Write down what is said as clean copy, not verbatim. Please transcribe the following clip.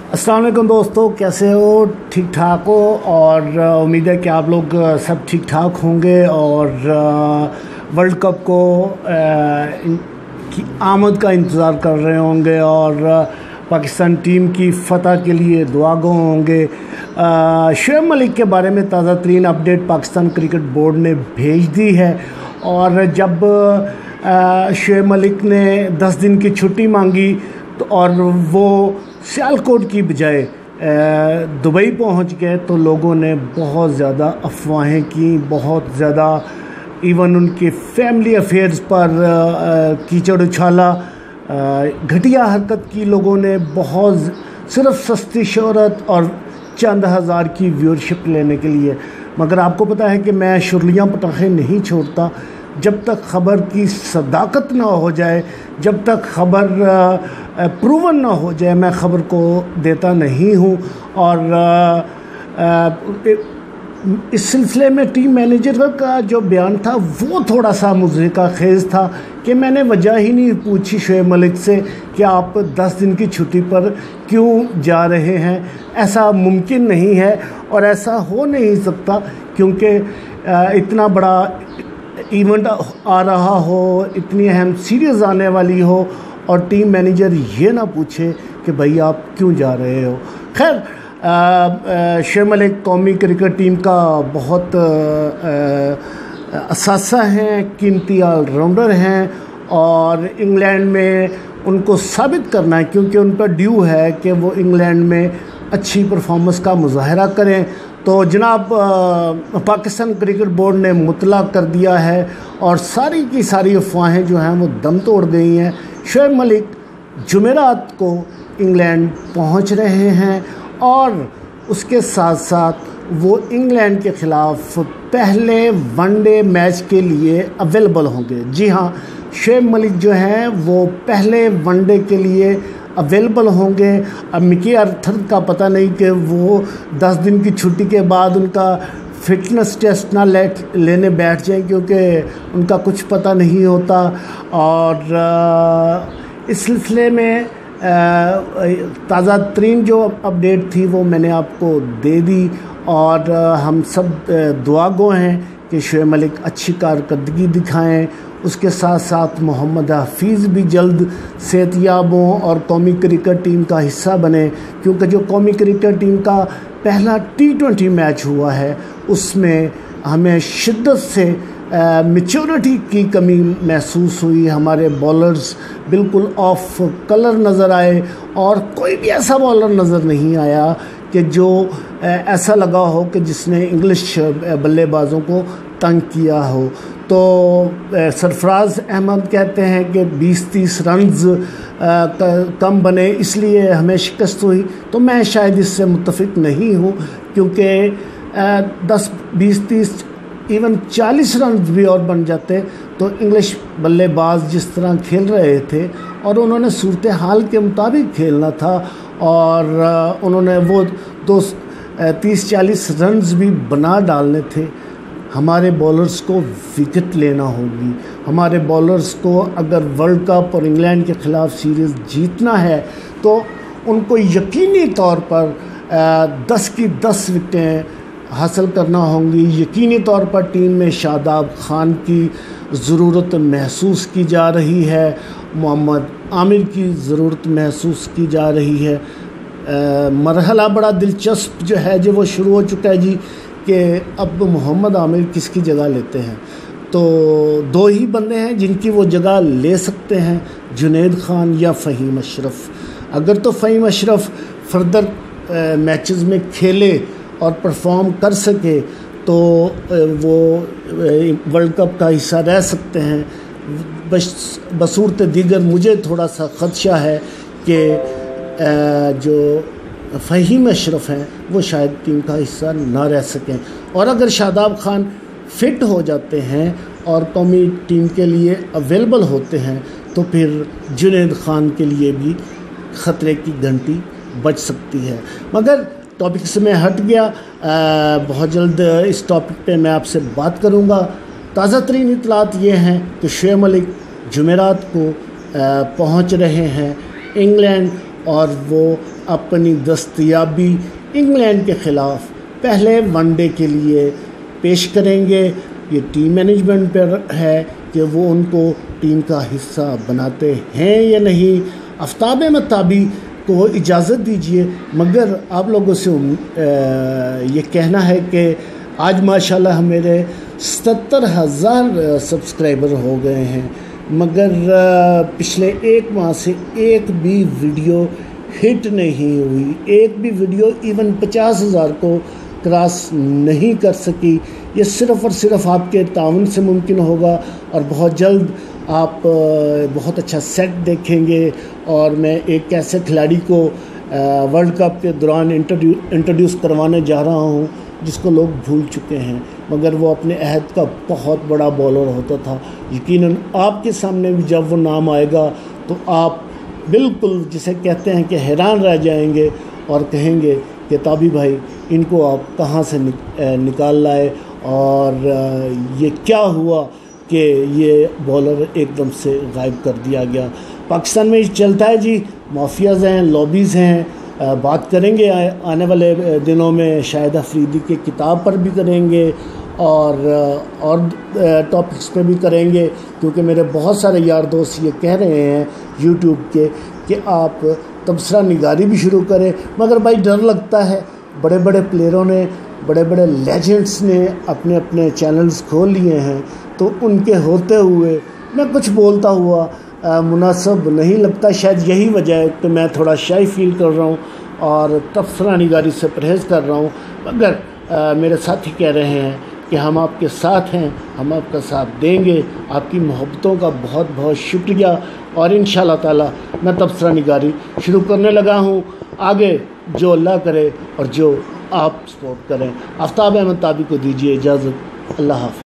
अस्सलाम वालेकुम दोस्तों, कैसे हो? ठीक ठाक हो? और उम्मीद है कि आप लोग सब ठीक ठाक होंगे और वर्ल्ड कप को की आमद का इंतज़ार कर रहे होंगे और पाकिस्तान टीम की फ़तह के लिए दुआगो होंगे। शोएब मलिक के बारे में ताज़ा तरीन अपडेट पाकिस्तान क्रिकेट बोर्ड ने भेज दी है और जब शोएब मलिक ने 10 दिन की छुट्टी मांगी तो और वो सियालकोट की बजाय दुबई पहुंच गए तो लोगों ने बहुत ज़्यादा अफवाहें की, बहुत ज़्यादा इवन उनके फैमिली अफेयर्स पर कीचड़ उछाला, घटिया हरकत की लोगों ने, बहुत सिर्फ सस्ती शोहरत और चंद हज़ार की व्यूअरशिप लेने के लिए। मगर आपको पता है कि मैं शुरलियाँ पटाखे नहीं छोड़ता। जब तक ख़बर की सदाकत ना हो जाए, जब तक ख़बर प्रूवन ना हो जाए, मैं ख़बर को देता नहीं हूँ। और इस सिलसिले में टीम मैनेजर का जो बयान था वो थोड़ा सा मुज़हिका खेज़ था कि मैंने वजह ही नहीं पूछी शोएब मलिक से कि आप 10 दिन की छुट्टी पर क्यों जा रहे हैं। ऐसा मुमकिन नहीं है और ऐसा हो नहीं सकता, क्योंकि इतना बड़ा इवेंट आ रहा हो, इतनी अहम सीरीज़ आने वाली हो और टीम मैनेजर ये ना पूछे कि भाई आप क्यों जा रहे हो। खैर, शोएब मलिक कौमी क्रिकेट टीम का बहुत असासा हैं, कीमती ऑलराउंडर हैं और इंग्लैंड में उनको साबित करना है, क्योंकि उन पर ड्यू है कि वो इंग्लैंड में अच्छी परफॉर्मेंस का मुजाहरा करें। तो जनाब पाकिस्तान क्रिकेट बोर्ड ने मुतला कर दिया है और सारी की सारी अफवाहें जो हैं वो दम तोड़ गई हैं। शोएब मलिक जुमेरात को इंग्लैंड पहुंच रहे हैं और उसके साथ साथ वो इंग्लैंड के ख़िलाफ़ पहले वनडे मैच के लिए अवेलेबल होंगे। जी हाँ, शोएब मलिक जो हैं वो पहले वनडे के लिए अवेलेबल होंगे। अब मिकी आर्थर का पता नहीं कि वो 10 दिन की छुट्टी के बाद उनका फ़िटनेस टेस्ट ना लेने बैठ जाएं, क्योंकि उनका कुछ पता नहीं होता। और इस सिलसिले में ताज़ा तरीन जो अपडेट थी वो मैंने आपको दे दी और हम सब दुआगो हैं कि शोएब मलिक अच्छी कारकर्दगी दिखाएं। उसके साथ साथ मोहम्मद हफीज़ भी जल्द सेहतयाब हों और कौमी क्रिकेट टीम का हिस्सा बने, क्योंकि जो कौमी क्रिकेट टीम का पहला T20 मैच हुआ है उसमें हमें शिद्दत से मैच्योरिटी की कमी महसूस हुई। हमारे बॉलर्स बिल्कुल ऑफ कलर नज़र आए और कोई भी ऐसा बॉलर नज़र नहीं आया कि जो ऐसा लगा हो कि जिसने इंग्लिश बल्लेबाजों को तंग किया हो। तो सरफराज अहमद कहते हैं कि 20-30 रन्स कम बने इसलिए हमें शिकस्त हुई, तो मैं शायद इससे मुत्तफिक नहीं हूँ, क्योंकि 10, 20, 30 इवन 40 रन भी और बन जाते तो इंग्लिश बल्लेबाज जिस तरह खेल रहे थे और उन्होंने सूरत हाल के मुताबिक खेलना था और उन्होंने वो 30-40 रन्स भी बना डालने थे। हमारे बॉलर्स को विकेट लेना होगी। हमारे बॉलर्स को अगर वर्ल्ड कप और इंग्लैंड के ख़िलाफ़ सीरीज़ जीतना है तो उनको यकीनी तौर पर 10 की 10 विकेटें हासिल करना होंगी। यकीनी तौर पर टीम में शादाब खान की ज़रूरत महसूस की जा रही है, मोहम्मद आमिर की ज़रूरत महसूस की जा रही है। मरहला बड़ा दिलचस्प जो है जो वो शुरू हो चुका है जी, कि अब मोहम्मद आमिर किसकी जगह लेते हैं। तो 2 ही बंदे हैं जिनकी वो जगह ले सकते हैं, जुनैद खान या फ़हीम अशरफ। अगर तो फ़हीम अशरफ फर्दर मैचेस में खेले और परफॉर्म कर सके तो वो वर्ल्ड कप का हिस्सा रह सकते हैं। बसूरत दीगर मुझे थोड़ा सा ख़दशा है कि जो फ़हीम अशरफ हैं वो शायद टीम का हिस्सा ना रह सकें। और अगर शादाब खान फ़िट हो जाते हैं और कौमी टीम के लिए अवेलेबल होते हैं तो फिर जुनैद खान के लिए भी ख़तरे की घंटी बज सकती है। मगर टॉपिक से मैं हट गया, बहुत जल्द इस टॉपिक पे मैं आपसे बात करूँगा। ताज़ा तरीन इतलात ये हैं कि शोएब मलिक जुमेरात को पहुँच रहे हैं इंग्लैंड اور وہ اپنی دستیابی انگلینڈ کے خلاف پہلے ون ڈے کے لیے پیش کریں گے۔ یہ ٹیم مینجمنٹ پر ہے کہ وہ ان کو ٹیم کا حصہ بناتے ہیں یا نہیں۔ آفتاب احمد تابی کو اجازت دیجیے، مگر آپ لوگوں سے یہ کہنا ہے کہ آج ماشاءاللہ میرے 77,000 سبسکرائبر ہو گئے ہیں، مگر پچھلے ایک ماہ سے ایک بھی ویڈیو ہٹ نہیں ہوئی، ایک بھی ویڈیو ایون 50,000 کو کراس نہیں کر سکی۔ یہ صرف اور صرف آپ کے تعاون سے ممکن ہوگا، اور بہت جلد آپ بہت اچھا سیٹ دیکھیں گے، اور میں ایک ایسے کھلاڑی کو ورلڈ کپ کے دوران انٹروڈیوس کروانے جا رہا ہوں جس کو لوگ بھول چکے ہیں، مگر وہ اپنے عہد کا بہت بڑا بولر ہوتا تھا۔ یقیناً آپ کے سامنے بھی جب وہ نام آئے گا تو آپ بالکل جسے کہتے ہیں کہ حیران رہ جائیں گے اور کہیں گے کہ تابی بھائی ان کو آپ کہاں سے نکال لائے، اور یہ کیا ہوا کہ یہ بولر ایک دم سے غائب کر دیا گیا۔ پاکستان میں چلتا ہے جی، مافیاز ہیں، لابیز ہیں، بات کریں گے آنے والے دنوں میں، شاہد افریدی کے کتاب پر بھی کریں گے، اور ٹاپکس پہ بھی کریں گے، کیونکہ میرے بہت سارے یار دوست یہ کہہ رہے ہیں یوٹیوب کے کہ آپ تبصرہ نگاری بھی شروع کریں، مگر بھائی ڈر لگتا ہے۔ بڑے بڑے پلیئروں نے، بڑے بڑے لیجنڈس نے اپنے اپنے چینلز کھول لیے ہیں، تو ان کے ہوتے ہوئے میں کچھ بولتا ہوا مناسب نہیں لگتا۔ شاید یہی وجہ ہے کہ میں تھوڑا شائی فیل کر رہا ہوں اور تبصرہ نگاری سے پرہیز کر رہا ہوں، مگر میرے ساتھی کہہ رہے ہیں کہ ہم آپ کے ساتھ ہیں، ہم آپ کا ساتھ دیں گے۔ آپ کی محبتوں کا بہت بہت شکریہ، اور انشاءاللہ تعالی میں تبصرہ نگاری شروع کرنے لگا ہوں۔ آگے جو اللہ کرے اور جو آپ سپورٹ کریں۔ آفتاب احمد تابی کو دیجیے اجازت، اللہ حافظ۔